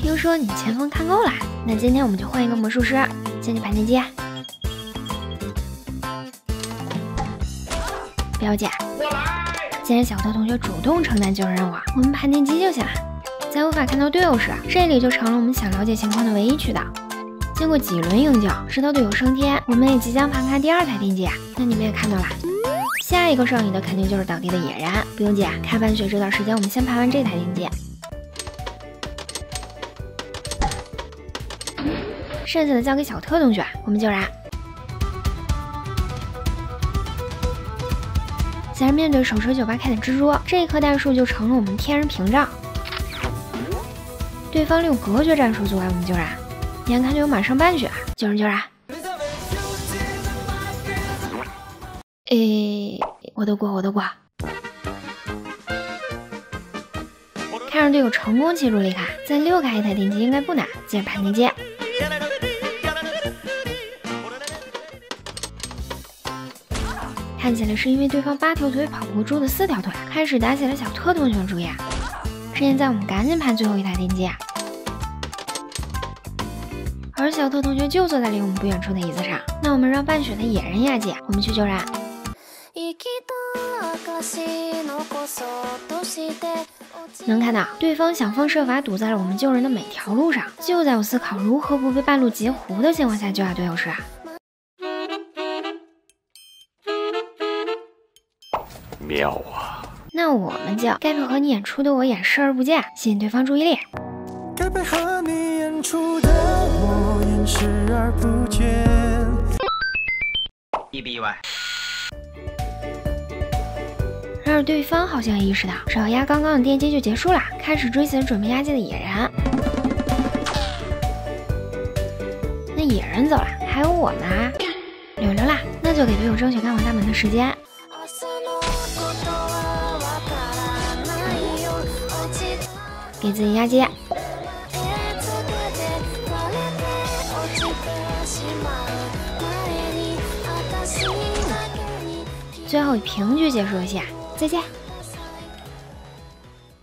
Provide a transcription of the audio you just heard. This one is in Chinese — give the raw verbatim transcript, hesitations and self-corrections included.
听说你前锋看够了，那今天我们就换一个魔术师，先去盘电机。表姐，既然小特同学主动承担救人任务，我们盘电机就行了。在无法看到队友时，这里就成了我们想了解情况的唯一渠道。经过几轮营救，直到队友升天，我们也即将盘开第二台电机。那你们也看到了，下一个上瘾的肯定就是当地的野人。不用急，开半血这段时间，我们先盘完这台电机。剩下的交给小特同学，我们救人。既然面对手持九八 K 的蜘蛛，这一棵代数就成了我们天然屏障。对方利用隔绝战术阻碍我们救人，眼看就有马上半血，救人救人。诶，我的过我的过。看着队友成功切入离开，再溜开一台电机应该不难，接着盘电机。看起来是因为对方八条腿跑不过猪的四条腿，开始打起了小特同学的主意。现在我们赶紧盘最后一台电机，而小特同学就坐在离我们不远处的椅子上。那我们让半血的野人压机，我们去救人。能看到对方想方设法堵在了我们救人的每条路上。就在我思考如何不被半路截胡的情况下救下队友时， 妙啊！ 那我们就该配合你演出的我演视而不见，吸引对方注意力。 该配合你演出的我演视而不见。 意不意外？ 然而对方好像也意识到，只要压刚刚的电击就结束了，开始追随准备压机的野人。那野人走了，还有我们啊，溜溜啦，那就给队友争取开往大门的时间。给自己压机，最后以平局结束游戏，再见。